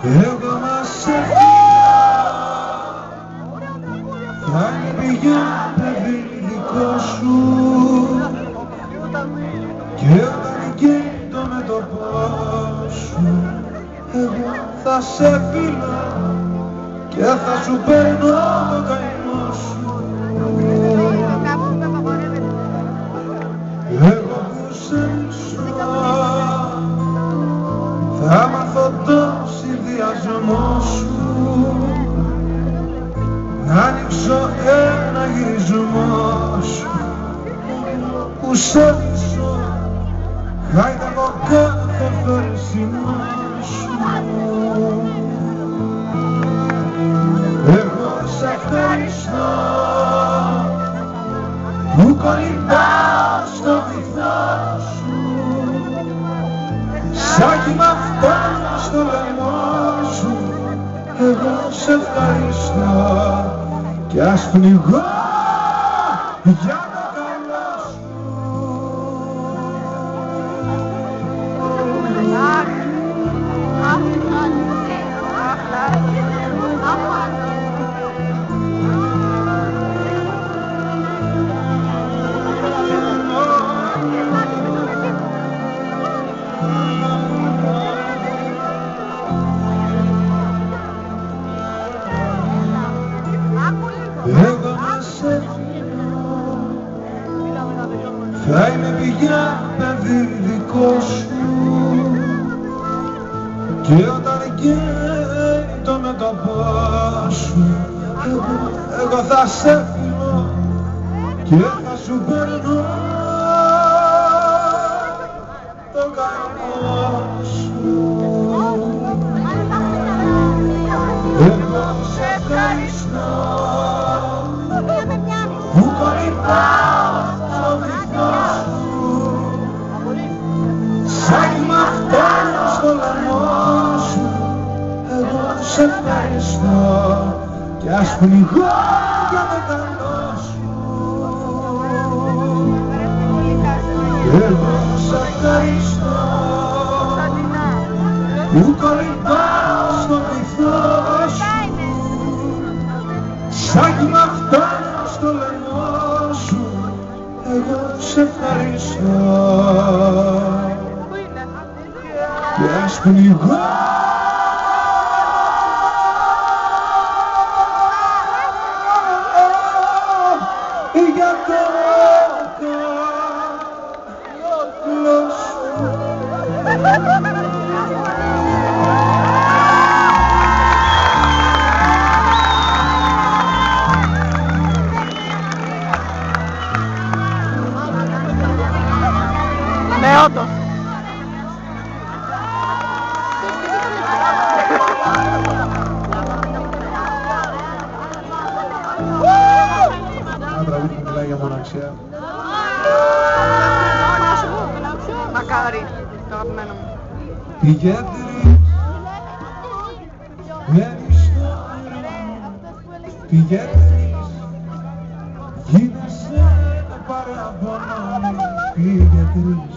Εγώ μας έφυγα, θα είναι πηγιά παιδί δικό σου και όταν γίνει το μέτωπό σου εγώ θα σε φίλω και θα σου παίρνω το καημό σου. Εγώ που σε μισώ θα μάθω το συνδυασμό σου να ανοίξω ένα γυρισμό σου που σε μισώ χάιτα από κάθε φέρσιμο σου. Εγώ σε ευχαριστώ που κολυμπάω στο βυθό σου σαν κύμα φτάνω στο λαιμό σου. Εγώ σε ευχαριστώ κι ας πνιγώ για το καλό σου. Εγώ μας έφυγα, θα είμαι πηγιά παιδί δικό σου και όταν γίνει το μέτωπό σου εγώ θα σε φιλώ και θα σου παίρνω το καημό σου. Εγώ σε ευχαριστώ που κολυμπάω στο βυθό σου σαν κύμα φτάνω στο λαιμό σου. Εγώ σε ευχαριστώ κι ας πνιγώ για το καλό σου. Εγώ σε ευχαριστώ που κολυμπάω στο βυθό σου σαν κύμα φτάνω στο λαιμό σου. Εγώ σε ευχαριστώ κι ας πνιγώ για το καλό σου. Ναι, όντως. Ένα τραγούδι που μιλάει για μοναξιά. Μακάρι, το αγαπημένο μου. Πηγαίνεις, μένεις στο όνειρο, πηγαίνεις, γίνεσαι ένα παραπονό. Πηγαίνεις